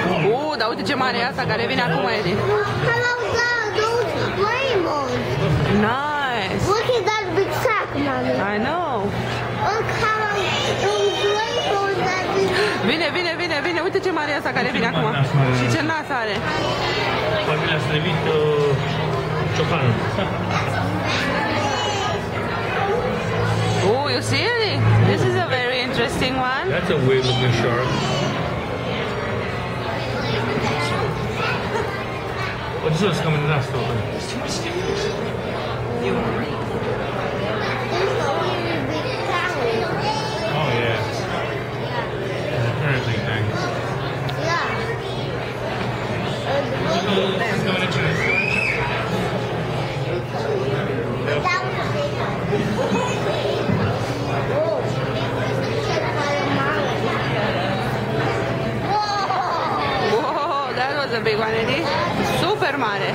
Dar uite ce mare e asta care vine acum, Edi. Hello, God, those rainbows. Nice. Look at that big sack, Mommy. I know. Look how those rainbows that Vine, uite ce mare e asta care vine acum. Și ce nas are. Poi mi l'ha strevito Ciofano. Oh, you see it? This is a very interesting one. That's a weird looking shark. Oh, this one's coming last over. Oh yeah. Apparently things. It's coming into this. Whoa, that was a big one, Eddie. Super mare.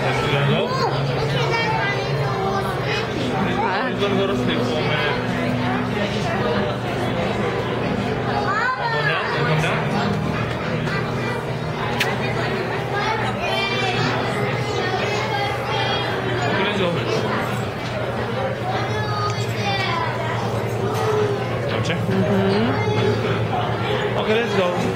Okay, let's go.